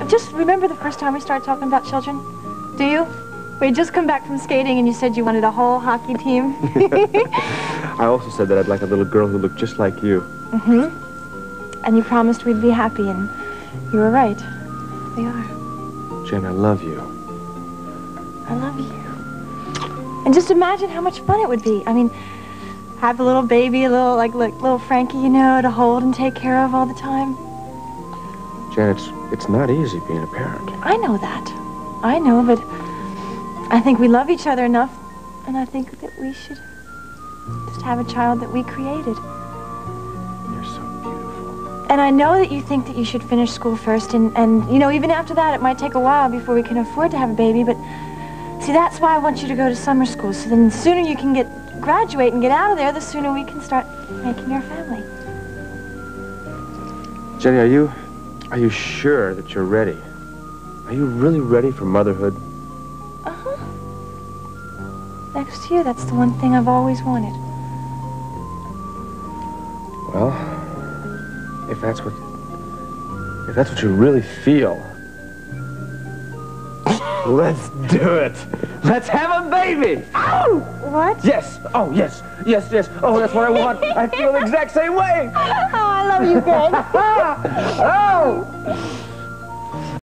Just remember the first time we started talking about children? Do you? We had just come back from skating and you said you wanted a whole hockey team. I also said that I'd like a little girl who looked just like you. Mm-hmm. And you promised we'd be happy, and you were right. We are. Jen, I love you. I love you. And just imagine how much fun it would be. I mean, have a little baby, a little, like little Frankie, you know, to hold and take care of all the time. Jen, it's not easy being a parent. I know that. I know, but I think we love each other enough, and I think that we should just have a child that we created. You're so beautiful. And I know that you think that you should finish school first, and you know, even after that, it might take a while before we can afford to have a baby, but see, that's why I want you to go to summer school, so then the sooner you can graduate and get out of there, the sooner we can start making our family. Jenny, are you sure that you're ready? Are you really ready for motherhood? Uh-huh. Next to you, that's the one thing I've always wanted. Well, if that's what you really feel, let's do it. Let's have a baby. Ow! What? Yes. Oh, yes. Yes, yes. Oh, that's what I want. I feel the exact same way. Oh, I love you, Greg. Oh!